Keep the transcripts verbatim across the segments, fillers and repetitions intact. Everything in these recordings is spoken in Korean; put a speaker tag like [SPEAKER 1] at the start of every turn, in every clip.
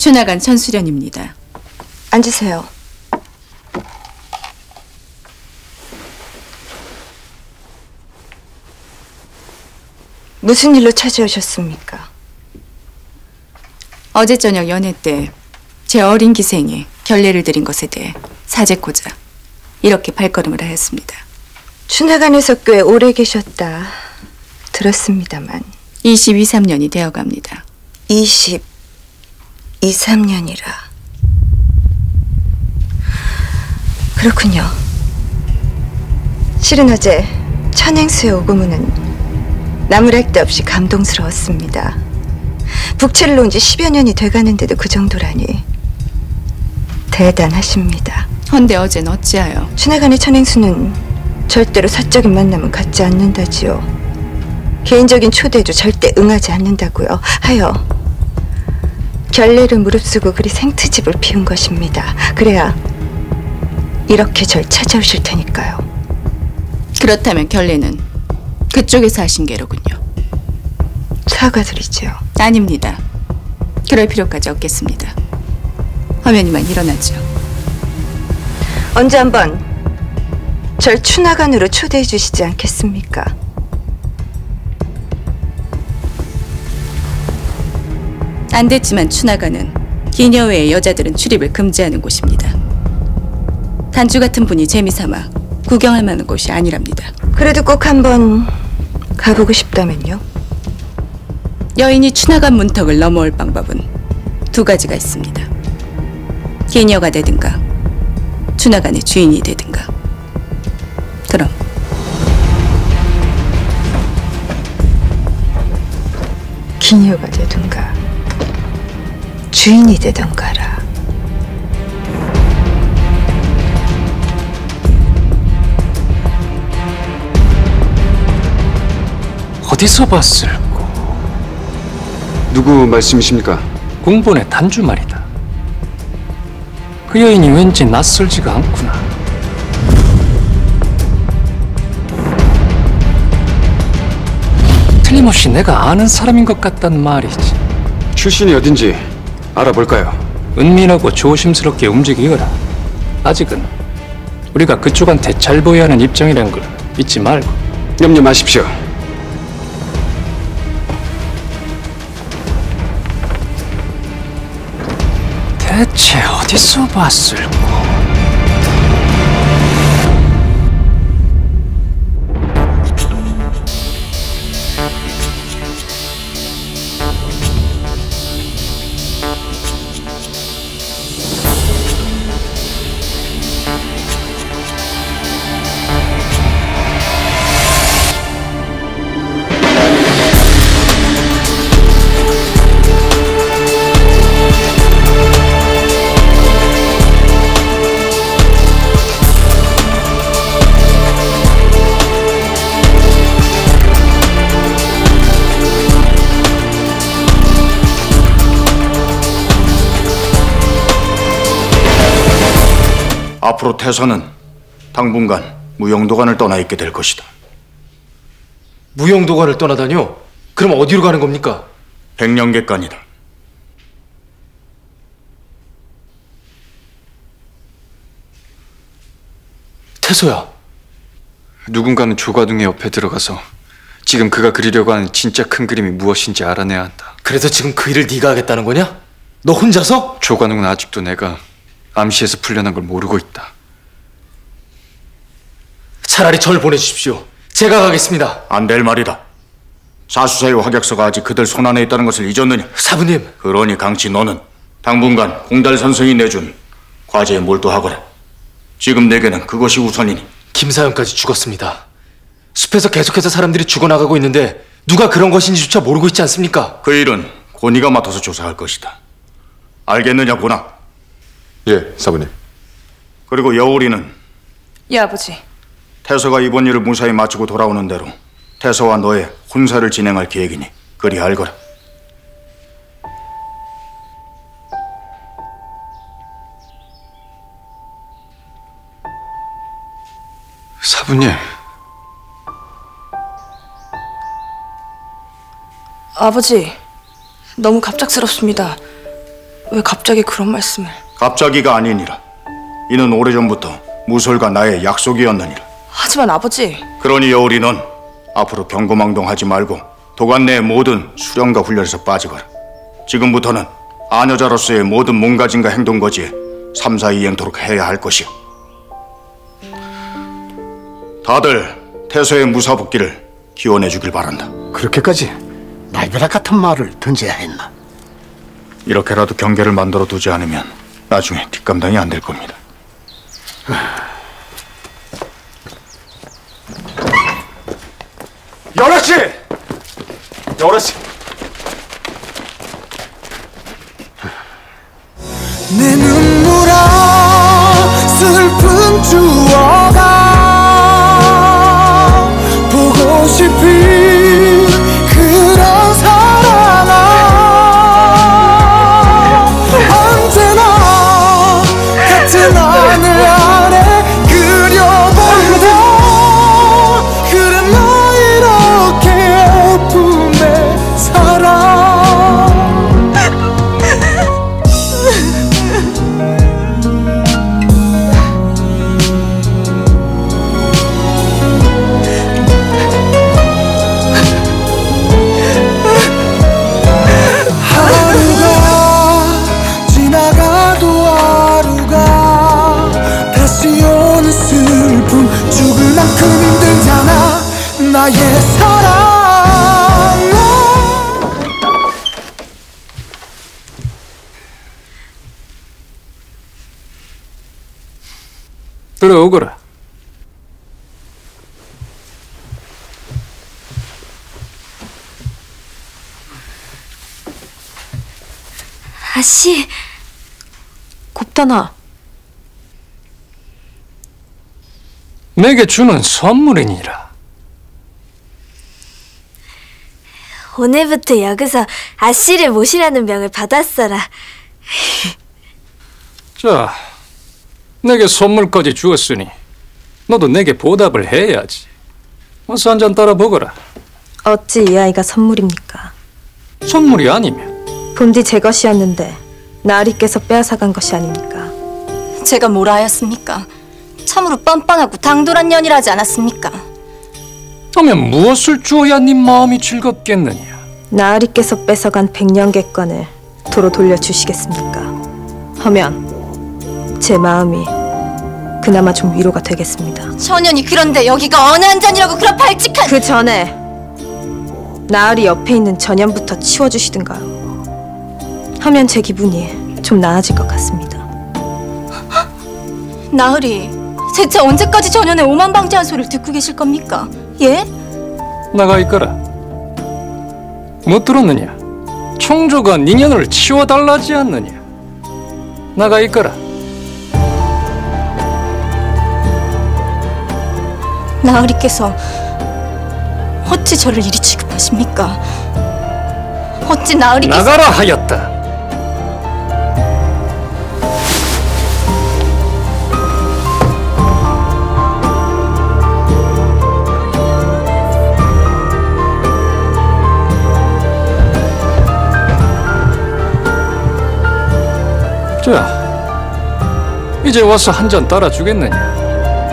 [SPEAKER 1] 추나간 천수련입니다.
[SPEAKER 2] 앉으세요. 무슨 일로 찾아오셨습니까?
[SPEAKER 1] 어제 저녁 연회 때 제 어린 기생이 결례를 드린 것에 대해 사죄코자 이렇게 발걸음을 하였습니다.
[SPEAKER 2] 추나간에서 꽤 오래 계셨다 들었습니다만.
[SPEAKER 1] 이십이, 삼 년이 되어갑니다.
[SPEAKER 2] 이십, 이삼 년이라. 그렇군요. 실은 어제 천행수의 오고문은 나무랄 데 없이 감동스러웠습니다. 북치를 온 지 십여 년이 돼가는데도 그 정도라니 대단하십니다.
[SPEAKER 1] 헌데 어젠 어찌하여?
[SPEAKER 2] 추나간의 천행수는 절대로 사적인 만남은 갖지 않는다지요. 개인적인 초대에도 절대 응하지 않는다고요. 하여 결례를 무릅쓰고 그리 생트집을 피운 것입니다. 그래야 이렇게 절 찾아오실 테니까요.
[SPEAKER 1] 그렇다면 결례는 그쪽에서 하신 게로군요.
[SPEAKER 2] 사과드리지요.
[SPEAKER 1] 아닙니다. 그럴 필요까지 없겠습니다. 화면이만 일어나죠.
[SPEAKER 2] 언제 한번 절 추나간으로 초대해 주시지 않겠습니까?
[SPEAKER 1] 안 됐지만 추나간은 기녀회의 여자들은 출입을 금지하는 곳입니다. 단주 같은 분이 재미삼아 구경할 만한 곳이 아니랍니다.
[SPEAKER 2] 그래도 꼭 한번 가보고 싶다면요?
[SPEAKER 1] 여인이 추나간 문턱을 넘어올 방법은 두 가지가 있습니다. 기녀가 되든가 추나간의 주인이 되든가. 그럼
[SPEAKER 2] 기녀가 되든가 주인이 되든가라.
[SPEAKER 3] 어디서 봤을꼬?
[SPEAKER 4] 누구 말씀이십니까?
[SPEAKER 3] 공본의 단주 말이다. 그 여인이 왠지 낯설지가 않구나. 틀림없이 내가 아는 사람인 것 같단 말이지.
[SPEAKER 4] 출신이 어딘지 알아볼까요?
[SPEAKER 3] 은밀하고 조심스럽게 움직이거라. 아직은 우리가 그쪽한테 잘 보여야 하는 입장이라는 걸 잊지 말고.
[SPEAKER 4] 염려 마십시오.
[SPEAKER 3] 대체 어디서 봤을꼬?
[SPEAKER 5] 앞으로 태서는 당분간 무용도관을 떠나 있게 될 것이다.
[SPEAKER 6] 무용도관을 떠나다뇨? 그럼 어디로 가는 겁니까?
[SPEAKER 5] 백령객관이다.
[SPEAKER 6] 태서야.
[SPEAKER 4] 누군가는 조과둥의 옆에 들어가서 지금 그가 그리려고 하는 진짜 큰 그림이 무엇인지 알아내야 한다.
[SPEAKER 6] 그래서 지금 그 일을 네가 하겠다는 거냐? 너 혼자서?
[SPEAKER 4] 조과둥은 아직도 내가 암시에서 풀려난 걸 모르고 있다.
[SPEAKER 6] 차라리 절 보내주십시오. 제가 가겠습니다.
[SPEAKER 5] 안 될 말이다. 사수사의 확약서가 아직 그들 손안에 있다는 것을 잊었느냐?
[SPEAKER 6] 사부님.
[SPEAKER 5] 그러니 강치 너는 당분간 공달 선생이 내준 과제에 몰두하거라. 지금 내게는 그것이 우선이니.
[SPEAKER 6] 김사연까지 죽었습니다. 숲에서 계속해서 사람들이 죽어나가고 있는데 누가 그런 것인지조차 모르고 있지 않습니까?
[SPEAKER 5] 그 일은 고니가 맡아서 조사할 것이다. 알겠느냐 고나?
[SPEAKER 4] 예, 사부님.
[SPEAKER 5] 그리고 여울이는?
[SPEAKER 2] 예, 아버지.
[SPEAKER 5] 태서가 이번 일을 무사히 마치고 돌아오는 대로 태서와 너의 혼사를 진행할 계획이니 그리 알거라.
[SPEAKER 4] 사부님.
[SPEAKER 7] 아버지, 너무 갑작스럽습니다. 왜 갑자기 그런 말씀을?
[SPEAKER 5] 갑자기가 아니니라. 이는 오래전부터 무솔과 나의 약속이었느니라.
[SPEAKER 7] 하지만 아버지.
[SPEAKER 5] 그러니 여울이 넌 앞으로 경거망동하지 말고 도관 내의 모든 수련과 훈련에서 빠지거라. 지금부터는 아녀자로서의 모든 몸가짐과 행동 거지에 삼사이 행토록 해야 할 것이오. 다들 태서의 무사복귀를 기원해 주길 바란다.
[SPEAKER 8] 그렇게까지 날벼락 같은 말을 던져야 했나?
[SPEAKER 5] 이렇게라도 경계를 만들어 두지 않으면 나중에 뒷감당이 안 될 겁니다.
[SPEAKER 6] 여라씨! 여라씨!
[SPEAKER 9] 내 눈물아 슬픈 추억아 보고 싶은 그런 사랑아 언제나 같은 하늘 아래 그려본다. 그래 너 이렇게 아픔에 살아. 죽을 만큼 힘들잖아 나의 사랑아.
[SPEAKER 3] 들어오거라.
[SPEAKER 10] 아씨.
[SPEAKER 7] 곱다나.
[SPEAKER 3] 내게 주는 선물이니라.
[SPEAKER 10] 오늘부터 여기서 아씨를 모시라는 명을 받았어라.
[SPEAKER 3] 자, 내게 선물까지 주었으니 너도 내게 보답을 해야지. 어서 한 잔 따라 먹어라.
[SPEAKER 11] 어찌 이 아이가 선물입니까?
[SPEAKER 3] 선물이 아니면?
[SPEAKER 11] 본디 제 것이었는데 나으리께서 빼앗아간 것이 아닙니까?
[SPEAKER 1] 제가 뭐라 하였습니까? 참으로 뻔뻔하고 당돌한 년이라 하지 않았습니까?
[SPEAKER 3] 하면 무엇을 주어야 네 마음이 즐겁겠느냐?
[SPEAKER 11] 나으리께서 뺏어간 백년객관을 도로 돌려주시겠습니까? 하면 제 마음이 그나마 좀 위로가 되겠습니다.
[SPEAKER 1] 천연이 그런데 여기가 어느 한 잔이라고 그런 발칙한...
[SPEAKER 11] 그 전에 나으리 옆에 있는 전연부터 치워주시든가요. 하면 제 기분이 좀 나아질 것 같습니다.
[SPEAKER 1] 나으리, 대체 언제까지 전연의 오만방자한 소리를 듣고 계실 겁니까? 예?
[SPEAKER 3] 나가 있거라. 못 들었느냐? 청조가 네 년을 치워달라지 않느냐? 나가 있거라.
[SPEAKER 1] 나으리께서 어찌 저를 이리 취급하십니까? 어찌 나으리께서...
[SPEAKER 3] 나가라 하였다. 자, 이제 와서 한 잔 따라주겠느냐?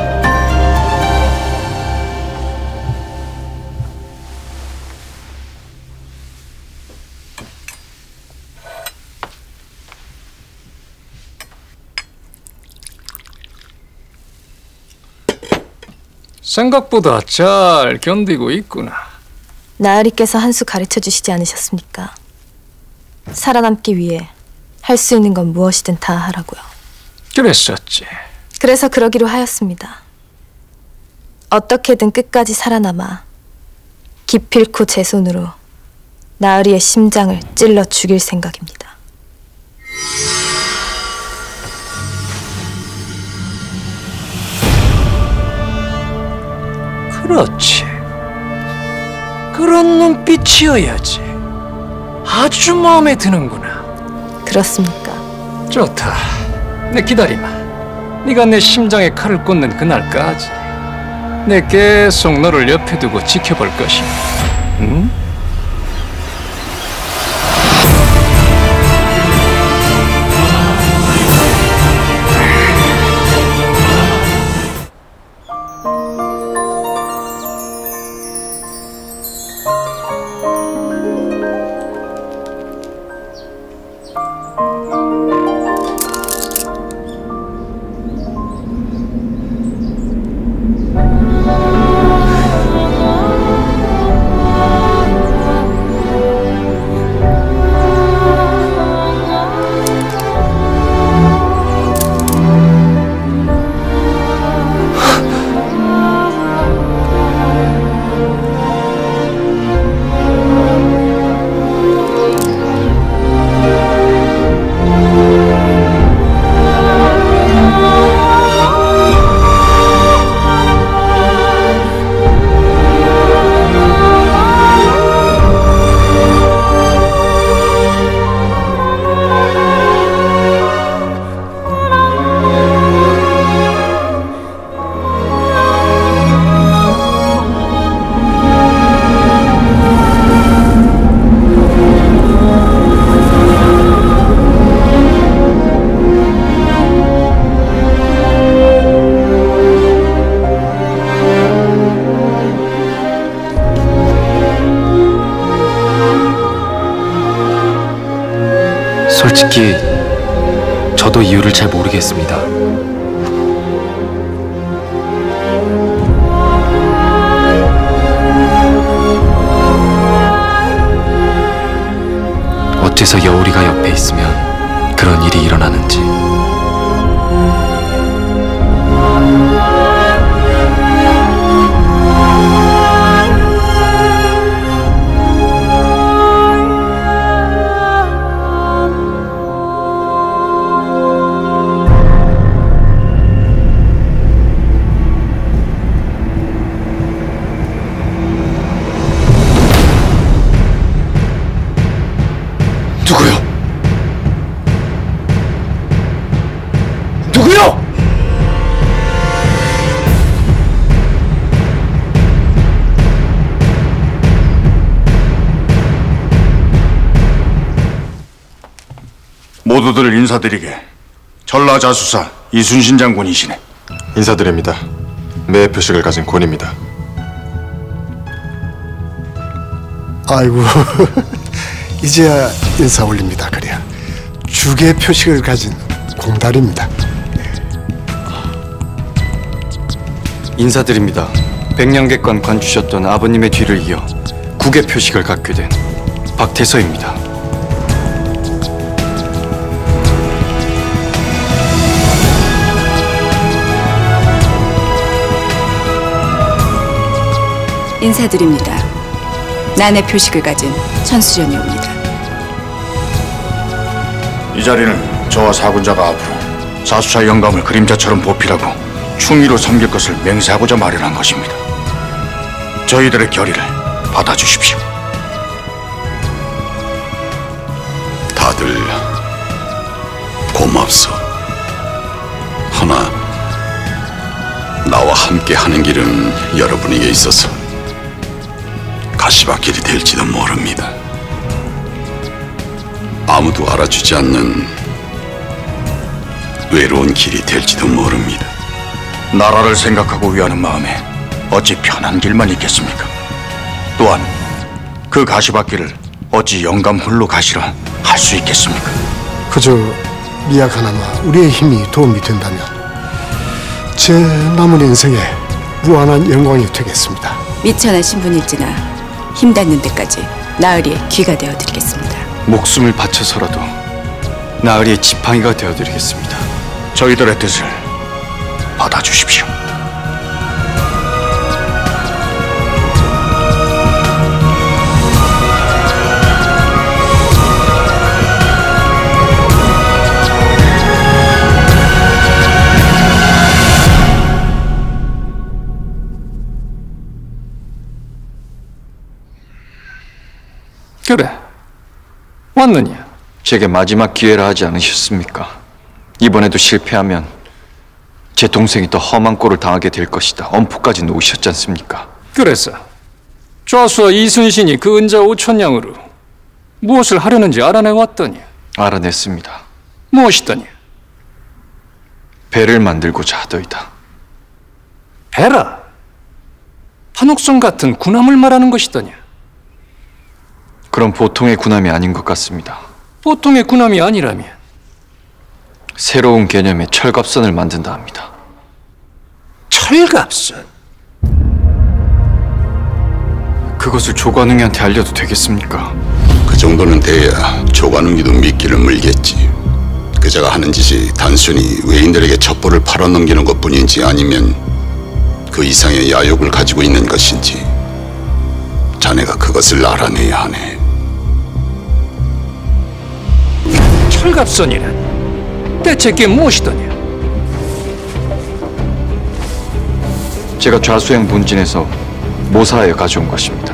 [SPEAKER 3] 생각보다 잘 견디고 있구나.
[SPEAKER 11] 나으리께서 한 수 가르쳐 주시지 않으셨습니까? 살아남기 위해 할 수 있는 건 무엇이든 다 하라고요.
[SPEAKER 3] 그랬었지.
[SPEAKER 11] 그래서 그러기로 하였습니다. 어떻게든 끝까지 살아남아 기필코 제 손으로 나으리의 심장을 찔러 죽일 생각입니다.
[SPEAKER 3] 그렇지. 그런 눈빛이어야지. 아주 마음에 드는구나.
[SPEAKER 11] 그렇습니까?
[SPEAKER 3] 좋다. 내 기다리마. 네가 내 심장에 칼을 꽂는 그날까지 내 계속 너를 옆에 두고 지켜볼 것이야. 응?
[SPEAKER 6] 이유를 잘 모르겠습니다. 어째서 여우리가 옆에 있으면 그런 일이 일어나는지. 누구요? 누구요?
[SPEAKER 5] 모두들 인사드리게. 전라자수사 이순신 장군이시네.
[SPEAKER 12] 인사드립니다. 매 표식을 가진 권입니다.
[SPEAKER 8] 아이고 이제야 인사 올립니다. 그래야 주계 표식을 가진 공달입니다.
[SPEAKER 4] 인사드립니다. 백년객관 관주셨던 아버님의 뒤를 이어 국의 표식을 갖게 된 박태서입니다.
[SPEAKER 1] 인사드립니다. 난의 표식을 가진 천수전이옵니다.
[SPEAKER 5] 이 자리는 저와 사군자가 앞으로 자수사 영감을 그림자처럼 보필하고 충의로 섬길 것을 맹세하고자 마련한 것입니다. 저희들의 결의를 받아주십시오.
[SPEAKER 13] 다들 고맙소. 허나 나와 함께 하는 길은 여러분에게 있어서 가시밭길이 될지도 모릅니다. 아무도 알아주지 않는 외로운 길이 될지도 모릅니다.
[SPEAKER 5] 나라를 생각하고 위하는 마음에 어찌 편한 길만 있겠습니까? 또한 그 가시밭길을 어찌 영감 홀로 가시라 할 수 있겠습니까?
[SPEAKER 8] 그저 미약하나마 우리의 힘이 도움이 된다면 제 남은 인생에 무한한 영광이 되겠습니다.
[SPEAKER 1] 미천한 신분일지나 힘 닿는 데까지 나으리의 귀가 되어드리겠습니다.
[SPEAKER 4] 목숨을 바쳐서라도 나으리의 지팡이가 되어드리겠습니다.
[SPEAKER 5] 저희들의 뜻을 받아주십시오.
[SPEAKER 3] 그래, 왔느냐?
[SPEAKER 4] 제게 마지막 기회라 하지 않으셨습니까? 이번에도 실패하면 제 동생이 더 험한 꼴을 당하게 될 것이다. 엄포까지 놓으셨지 않습니까?
[SPEAKER 3] 그래서 좌수와 이순신이 그 은자 오천냥으로 무엇을 하려는지 알아내왔더니?
[SPEAKER 4] 알아냈습니다.
[SPEAKER 3] 무엇이더니?
[SPEAKER 4] 배를 만들고자 하더이다.
[SPEAKER 3] 배라? 판옥성 같은 군함을 말하는 것이더냐?
[SPEAKER 4] 그럼 보통의 군함이 아닌 것 같습니다.
[SPEAKER 3] 보통의 군함이 아니라면?
[SPEAKER 4] 새로운 개념의 철갑선을 만든다 합니다.
[SPEAKER 3] 철갑선?
[SPEAKER 4] 그것을 조관웅이한테 알려도 되겠습니까?
[SPEAKER 13] 그 정도는 돼야 조관웅이도 미끼를 물겠지. 그자가 하는 짓이 단순히 외인들에게 첩보를 팔아넘기는 것뿐인지 아니면 그 이상의 야욕을 가지고 있는 것인지 자네가 그것을 알아내야 하네.
[SPEAKER 3] 철갑선이란 대체 그게 무엇이더냐?
[SPEAKER 4] 제가 좌수행 문진에서 모사하여 가져온 것입니다.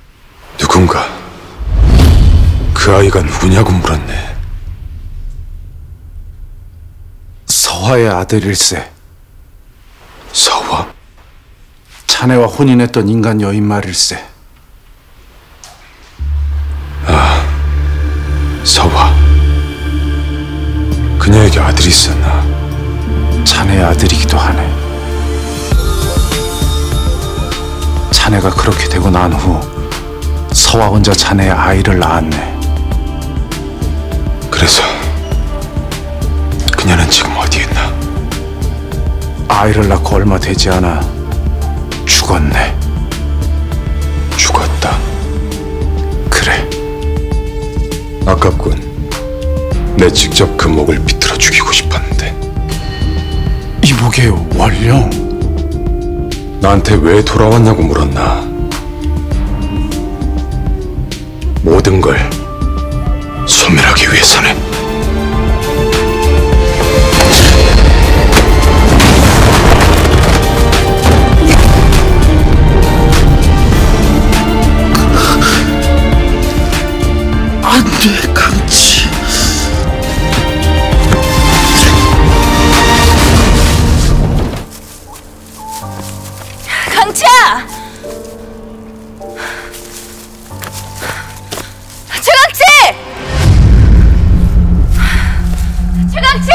[SPEAKER 12] 누군가 그 아이가 누구냐고 물었네.
[SPEAKER 14] 서화의 아들일세.
[SPEAKER 13] 서화?
[SPEAKER 14] 자네와 혼인했던 인간 여인 말일세.
[SPEAKER 13] 아, 서화.
[SPEAKER 14] 그녀에게 아들이 있었나? 자네의 아들이기도 하네. 자네가 그렇게 되고 난 후 서화 혼자 자네의 아이를 낳았네.
[SPEAKER 13] 그래서 그녀는 지금 어디에 있나?
[SPEAKER 14] 아이를 낳고 얼마 되지 않아 죽었네.
[SPEAKER 13] 죽었다.
[SPEAKER 14] 그래.
[SPEAKER 13] 아깝군. 내 직접 그 목을 비틀어 죽이고 싶었는데.
[SPEAKER 14] 이복의 원령?
[SPEAKER 13] 나한테 왜 돌아왔냐고 물었나? 모든 걸 소멸하기 위해서는.
[SPEAKER 9] 안 돼, 강치.
[SPEAKER 1] 강치야! 최강치! 최강치!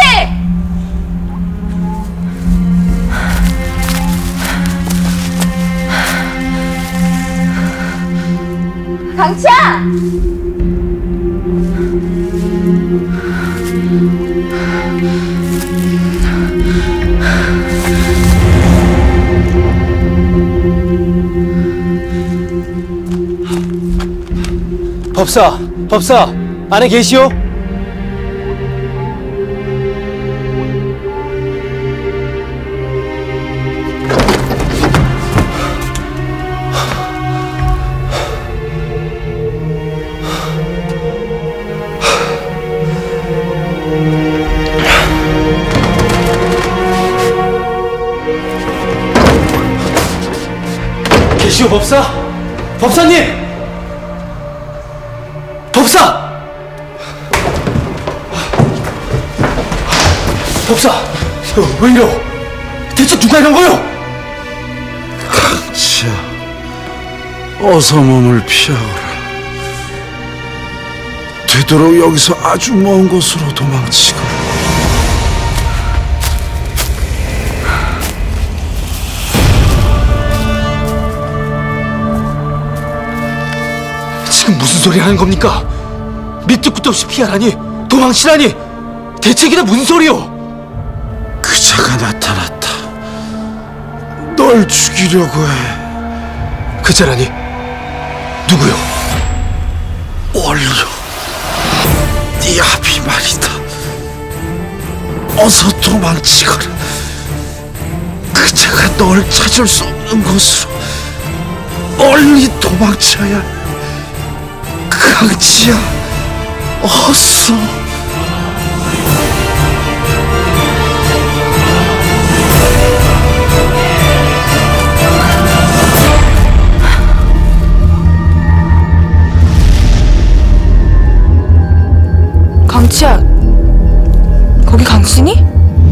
[SPEAKER 1] 강치야!
[SPEAKER 6] 법사, 법사, 안에 계시오? 계시오, 법사? 법사님! 법사! 법사! 어, 왜 이러? 대체 누가 이런 거요?
[SPEAKER 14] 강치야, 어서 몸을 피하거라. 되도록 여기서 아주 먼 곳으로 도망치거라.
[SPEAKER 6] 지금 무슨 소리 하는 겁니까? 밑도 끝도 없이 피하라니, 도망치라니, 대책이다 무슨 소리요?
[SPEAKER 14] 그자가 나타났다. 널 죽이려고 해.
[SPEAKER 6] 그자라니 누구요?
[SPEAKER 14] 원료. 네 아비 말이다. 어서 도망치거라. 그자가 널 찾을 수 없는 곳으로 얼리 도망쳐야 해. 강치야, 어서.
[SPEAKER 7] 강치야, 거기 강신이?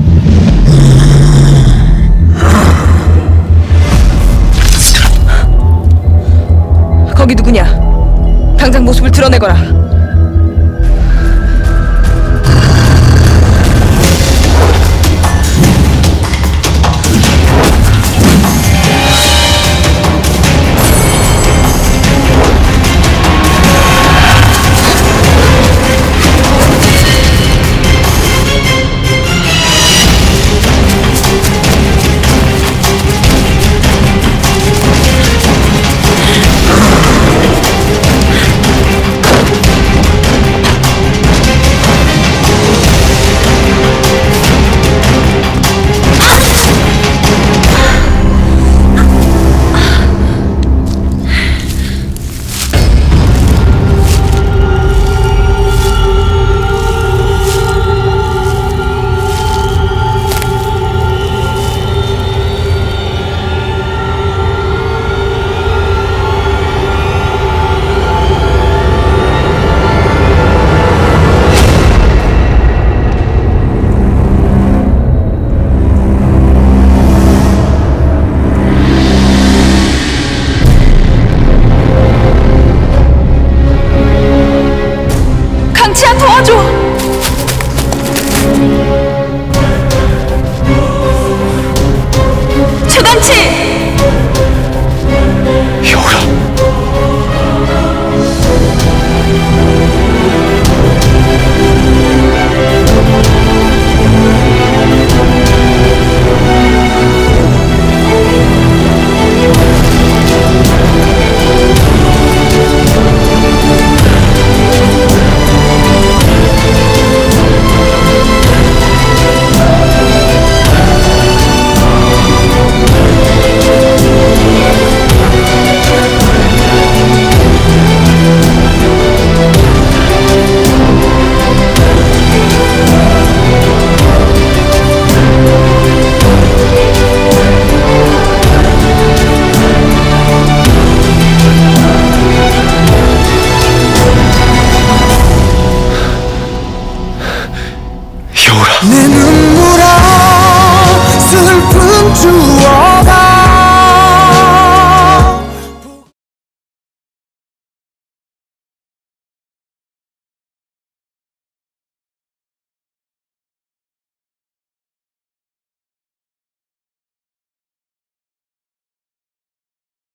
[SPEAKER 7] 거기 누구냐? 당장 모습을 드러내거라.
[SPEAKER 9] 수